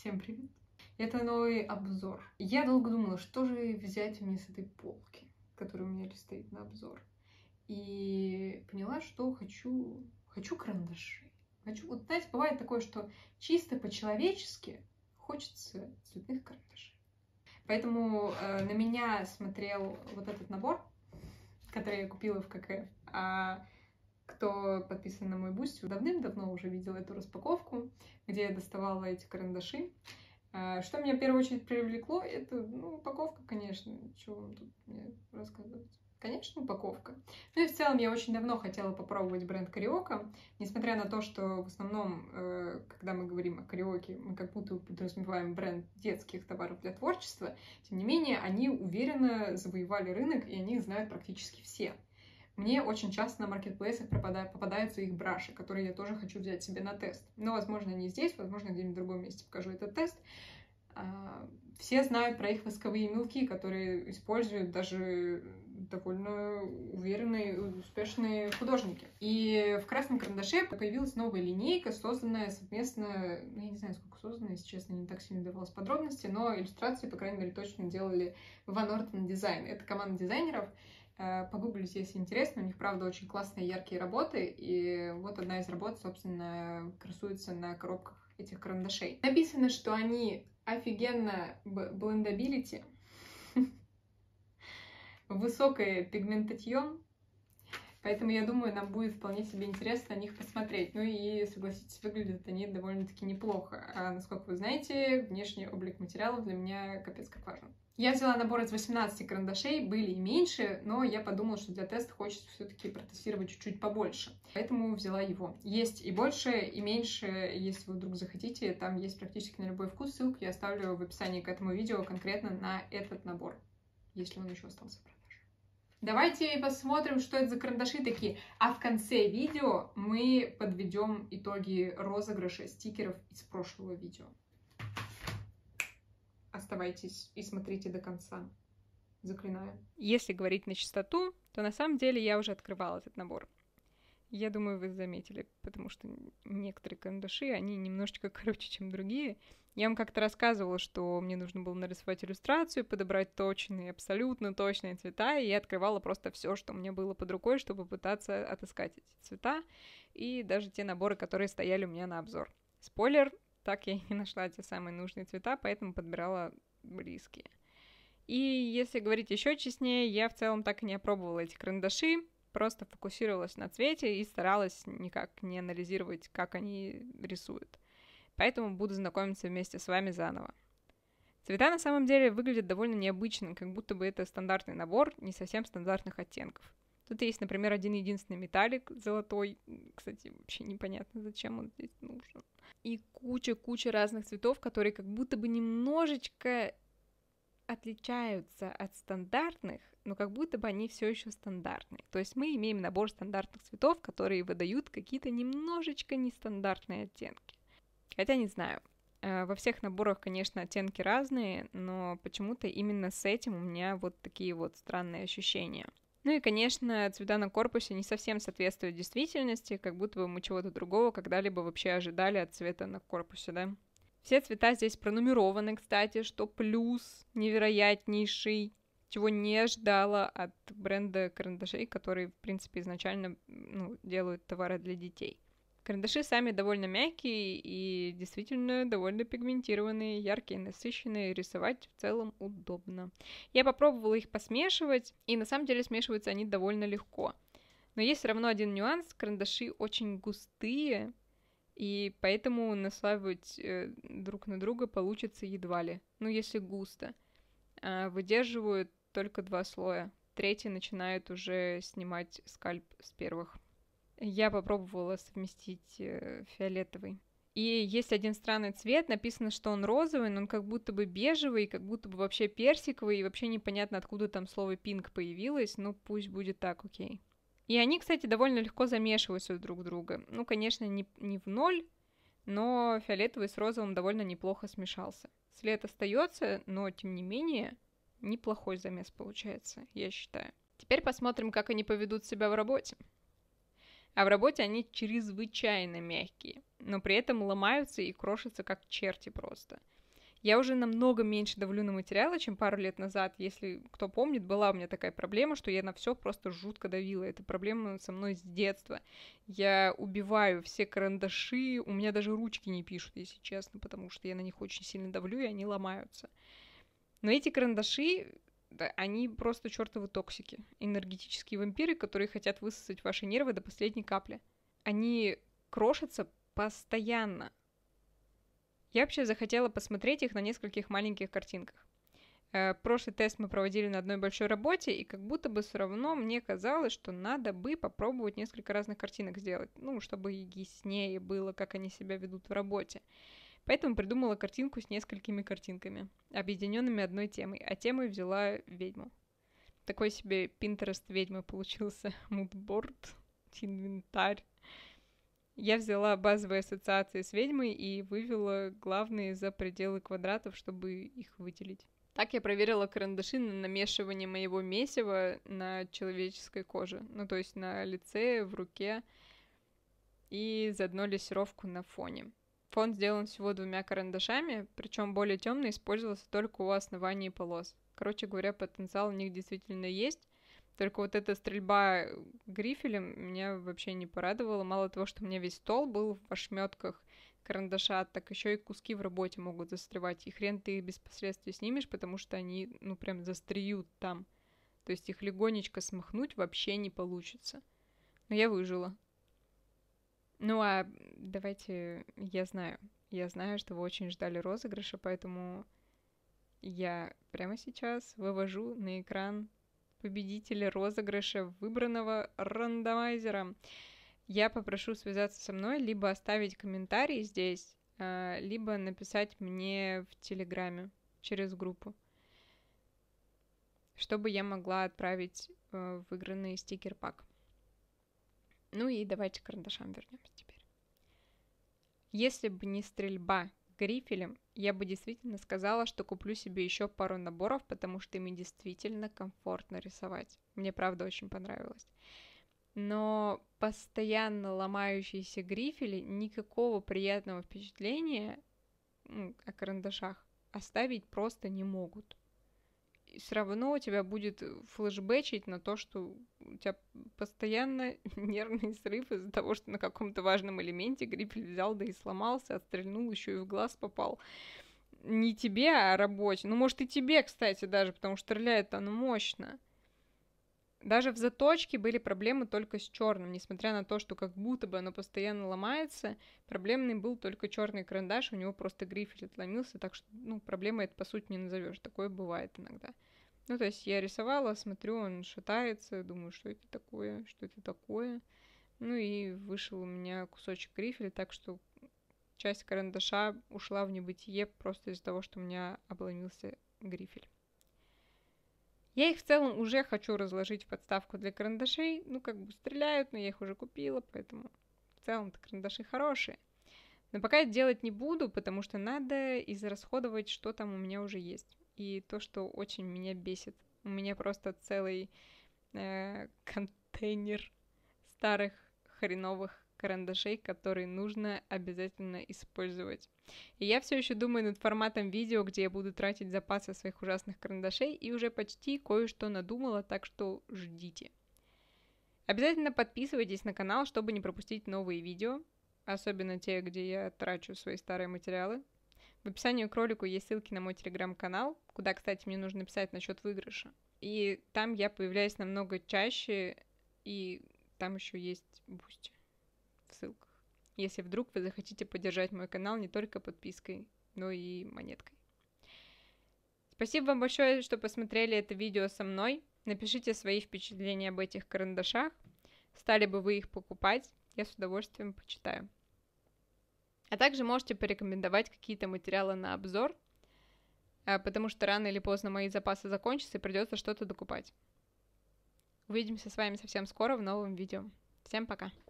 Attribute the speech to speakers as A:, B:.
A: Всем привет! Это новый обзор. Я долго думала, что же взять мне с этой полки, которая у меня стоит на обзор. И поняла, что хочу карандаши. Вот знаете, бывает такое, что чисто по-человечески хочется цветных карандашей. Поэтому на меня смотрел вот этот набор, который я купила в КК. Кто подписан на мой бусти, давным-давно уже видел эту распаковку, где я доставала эти карандаши. Что меня в первую очередь привлекло, это, упаковка, конечно. Чего вам тут мне рассказывать? Конечно, упаковка. Ну и в целом я очень давно хотела попробовать бренд Кариока, несмотря на то, что в основном, когда мы говорим о Кариоке, мы как будто подразумеваем бренд детских товаров для творчества, тем не менее, они уверенно завоевали рынок, и они знают практически все. Мне очень часто на маркетплейсах попадаются их браши, которые я тоже хочу взять себе на тест. Но, возможно, не здесь, возможно, где-нибудь в другом месте покажу этот тест. Все знают про их восковые мелки, которые используют даже довольно уверенные и успешные художники. И в красном карандаше появилась новая линейка, созданная совместно, я не знаю, сколько создана, если честно, не так сильно давалось подробности, но иллюстрации, по крайней мере, точно делали Van Orten Design. Это команда дизайнеров. Погуглите, если интересно, у них, правда, очень классные, яркие работы, и вот одна из работ, собственно, красуется на коробках этих карандашей. Написано, что они офигенно blendability, высокое пигментатьон, поэтому, я думаю, нам будет вполне себе интересно на них посмотреть. Ну и, согласитесь, выглядят они довольно-таки неплохо. А насколько вы знаете, внешний облик материалов для меня капец как важен. Я взяла набор из 18 карандашей, были и меньше, но я подумала, что для теста хочется все-таки протестировать чуть-чуть побольше. Поэтому взяла его. Есть и больше, и меньше, если вы вдруг захотите, там есть практически на любой вкус. Ссылку я оставлю в описании к этому видео конкретно на этот набор, если он еще остался в продаже. Давайте посмотрим, что это за карандаши такие. А в конце видео мы подведем итоги розыгрыша стикеров из прошлого видео. Оставайтесь и смотрите до конца. Заклинаю. Если говорить на чистоту, то на самом деле я уже открывала этот набор. Я думаю, вы заметили, потому что некоторые карандаши, они немножечко короче, чем другие. Я вам как-то рассказывала, что мне нужно было нарисовать иллюстрацию, подобрать точные, абсолютно точные цвета, и я открывала просто все, что у меня было под рукой, чтобы пытаться отыскать эти цвета, и даже те наборы, которые стояли у меня на обзор. Спойлер, так я и не нашла те самые нужные цвета, поэтому подбирала близкие. И если говорить еще честнее, я в целом так и не опробовала эти карандаши, просто фокусировалась на цвете и старалась никак не анализировать, как они рисуют. Поэтому буду знакомиться вместе с вами заново. Цвета на самом деле выглядят довольно необычно, как будто бы это стандартный набор не совсем стандартных оттенков. Тут есть, например, один-единственный металлик золотой. Кстати, вообще непонятно, зачем он здесь нужен. И куча разных цветов, которые как будто бы немножечко отличаются от стандартных, но как будто бы они все еще стандартные. То есть мы имеем набор стандартных цветов, которые выдают какие-то немножечко нестандартные оттенки. Хотя не знаю. Во всех наборах, конечно, оттенки разные, но почему-то именно с этим у меня вот такие вот странные ощущения. Ну и, конечно, цвета на корпусе не совсем соответствуют действительности, как будто бы мы чего-то другого когда-либо вообще ожидали от цвета на корпусе, да? Все цвета здесь пронумерованы, кстати, что плюс невероятнейший, чего не ожидала от бренда карандашей, которые, в принципе, изначально делают товары для детей. Карандаши сами довольно мягкие и действительно довольно пигментированные, яркие, насыщенные, рисовать в целом удобно. Я попробовала их посмешивать, и на самом деле смешиваются они довольно легко. Но есть все равно один нюанс, карандаши очень густые, и поэтому наслаивать друг на друга получится едва ли, если густо. Выдерживают только 2 слоя, третий начинает уже снимать скальп с первых. Я попробовала совместить фиолетовый. И есть один странный цвет, написано, что он розовый, но он как будто бы бежевый, как будто бы вообще персиковый, и вообще непонятно, откуда там слово пинк появилось, пусть будет так, окей. И они, кстати, довольно легко замешиваются друг друга. Конечно, не в ноль, но фиолетовый с розовым довольно неплохо смешался. След остается, но, тем не менее, неплохой замес получается, я считаю. Теперь посмотрим, как они поведут себя в работе. А в работе они чрезвычайно мягкие, но при этом ломаются и крошатся как черти просто. Я уже намного меньше давлю на материалы, чем пару лет назад. Если кто помнит, была у меня такая проблема, что я на все просто жутко давила. Это проблема со мной с детства. Я убиваю все карандаши, у меня даже ручки не пишут, если честно, потому что я на них очень сильно давлю, и они ломаются. Но эти карандаши, да, они просто чертовы токсики. Энергетические вампиры, которые хотят высосать ваши нервы до последней капли. Они крошатся постоянно. Я вообще захотела посмотреть их на нескольких маленьких картинках. Прошлый тест мы проводили на одной большой работе, и как будто бы все равно мне казалось, что надо бы попробовать несколько разных картинок сделать, ну, чтобы яснее было, как они себя ведут в работе. Поэтому придумала картинку с несколькими картинками, объединенными одной темой, а темой взяла ведьму. Такой себе Pinterest ведьмы получился, мудборд, инвентарь. Я взяла базовые ассоциации с ведьмой и вывела главные за пределы квадратов, чтобы их выделить. Так я проверила карандаши на намешивание моего месива на человеческой коже. Ну, то есть на лице, в руке и заодно лессировку на фоне. Фон сделан всего 2 карандашами, причем более темный использовался только у основания полос. Короче говоря, потенциал у них действительно есть. Только вот эта стрельба грифелем меня вообще не порадовала. Мало того, что у меня весь стол был в ошметках карандаша, так еще и куски в работе могут застревать. И хрен ты их без последствий снимешь, потому что они, ну, прям застреют там. То есть их легонечко смахнуть вообще не получится. Но я выжила. Ну, а давайте, я знаю, что вы очень ждали розыгрыша, поэтому я прямо сейчас вывожу на экран победителя розыгрыша выбранного рандомайзера. Я попрошу связаться со мной, либо оставить комментарий здесь, либо написать мне в Телеграме через группу, чтобы я могла отправить выигранный стикер-пак. Ну и давайте к карандашам вернемся теперь. Если бы не стрельба грифелем, я бы действительно сказала, что куплю себе еще пару наборов, потому что ими действительно комфортно рисовать. Мне правда очень понравилось. Но постоянно ломающиеся грифели никакого приятного впечатления о карандашах оставить просто не могут. И все равно у тебя будет флешбэчить на то, что у тебя постоянно нервный срыв из-за того, что на каком-то важном элементе грифель взял, да и сломался, отстрельнул, еще и в глаз попал. Не тебе, а рабочий. Ну, может, и тебе, кстати, даже, потому что стреляет оно мощно. Даже в заточке были проблемы только с черным, несмотря на то, что как будто бы оно постоянно ломается, проблемный был только черный карандаш, у него просто грифель отломился, так что, ну, проблемой это по сути не назовешь, такое бывает иногда. Ну, то есть я рисовала, смотрю, он шатается, думаю, что это такое, ну и вышел у меня кусочек грифеля, так что часть карандаша ушла в небытие просто из-за того, что у меня обломился грифель. Я их в целом уже хочу разложить в подставку для карандашей. Ну, как бы стреляют, но я их уже купила, поэтому в целом-то карандаши хорошие. Но пока это делать не буду, потому что надо израсходовать, что там у меня уже есть. И то, что очень меня бесит. У меня просто целый контейнер старых хреновых карандашей, которые нужно обязательно использовать. И я все еще думаю над форматом видео, где я буду тратить запасы своих ужасных карандашей, и уже почти кое-что надумала, так что ждите. Обязательно подписывайтесь на канал, чтобы не пропустить новые видео, особенно те, где я трачу свои старые материалы. В описании к ролику есть ссылки на мой телеграм-канал, куда, кстати, мне нужно писать насчет выигрыша. И там я появляюсь намного чаще, и там еще есть бусти в ссылках. Если вдруг вы захотите поддержать мой канал не только подпиской, но и монеткой. Спасибо вам большое, что посмотрели это видео со мной. Напишите свои впечатления об этих карандашах. Стали бы вы их покупать? Я с удовольствием почитаю. А также можете порекомендовать какие-то материалы на обзор, потому что рано или поздно мои запасы закончатся и придется что-то докупать. Увидимся с вами совсем скоро в новом видео. Всем пока!